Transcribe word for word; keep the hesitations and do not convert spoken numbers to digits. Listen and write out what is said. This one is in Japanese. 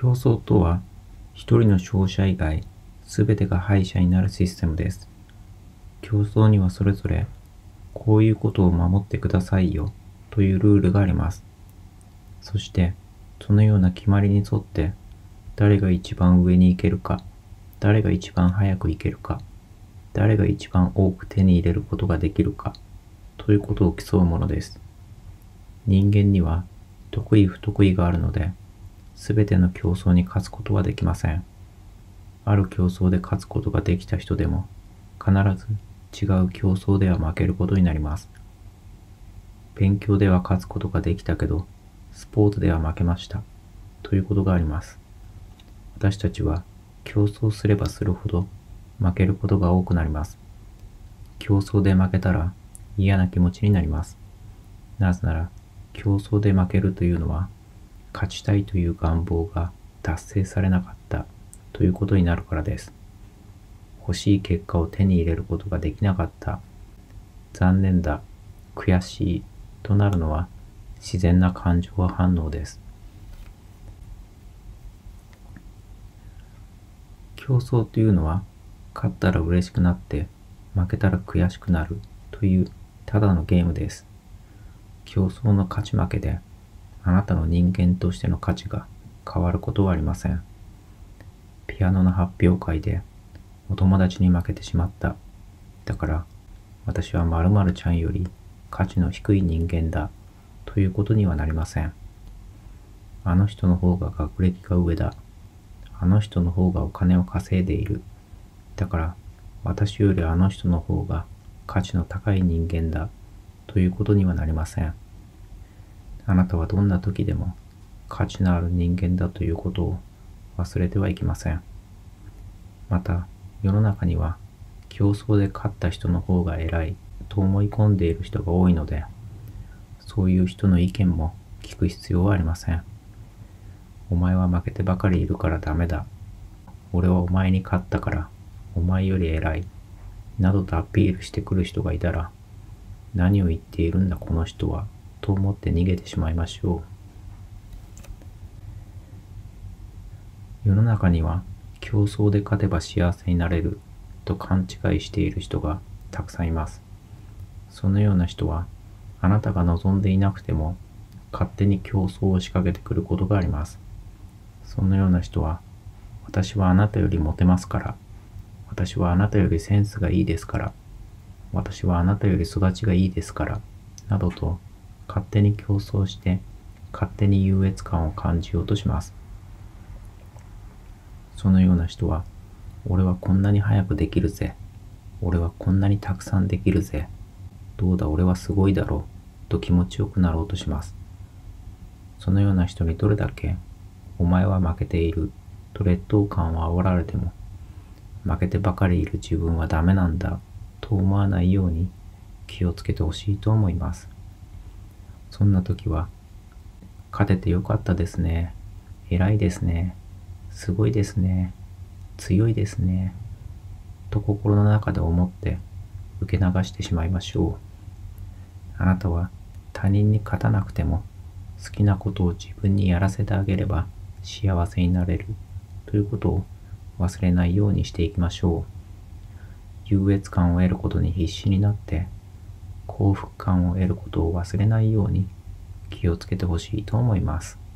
競争とは、一人の勝者以外、すべてが敗者になるシステムです。競争にはそれぞれ、こういうことを守ってくださいよ、というルールがあります。そして、そのような決まりに沿って、誰が一番上に行けるか、誰が一番早く行けるか、誰が一番多く手に入れることができるか、ということを競うものです。人間には得意不得意があるので、すべての競争に勝つことはできません。ある競争で勝つことができた人でも、必ず違う競争では負けることになります。勉強では勝つことができたけど、スポーツでは負けました。ということがあります。私たちは競争すればするほど負けることが多くなります。競争で負けたら嫌な気持ちになります。なぜなら、競争で負けるというのは、勝ちたいという願望が達成されなかったということになるからです。欲しい結果を手に入れることができなかった、残念だ、悔しいとなるのは自然な感情反応です。競争というのは、勝ったら嬉しくなって負けたら悔しくなるというただのゲームです。競争の勝ち負けであなたの人間としての価値が変わることはありません。ピアノの発表会でお友達に負けてしまった。だから私は〇〇ちゃんより価値の低い人間だということにはなりません。あの人の方が学歴が上だ。あの人の方がお金を稼いでいる。だから私よりあの人の方が価値の高い人間だということにはなりません。あなたはどんな時でも価値のある人間だということを忘れてはいけません。また、世の中には競争で勝った人の方が偉いと思い込んでいる人が多いので、そういう人の意見も聞く必要はありません。お前は負けてばかりいるからダメだ。俺はお前に勝ったからお前より偉い。などとアピールしてくる人がいたら、何を言っているんだこの人は、と思って逃げてしまいましょう。世の中には競争で勝てば幸せになれると勘違いしている人がたくさんいます。そのような人は、あなたが望んでいなくても勝手に競争を仕掛けてくることがあります。そのような人は、私はあなたよりモテますから、私はあなたよりセンスがいいですから、私はあなたより育ちがいいですから、などと勝手に競争して勝手に優越感を感じようとします。そのような人は、俺はこんなに早くできるぜ。俺はこんなにたくさんできるぜ。どうだ俺はすごいだろう。と気持ちよくなろうとします。そのような人にどれだけ、お前は負けていると劣等感を煽られても、負けてばかりいる自分はダメなんだと思わないように気をつけてほしいと思います。そんな時は、勝ててよかったですね。偉いですね。すごいですね。強いですね。と心の中で思って受け流してしまいましょう。あなたは他人に勝たなくても好きなことを自分にやらせてあげれば幸せになれるということを忘れないようにしていきましょう。優越感を得ることに必死になって幸福感を得ることを忘れないように気をつけてほしいと思います。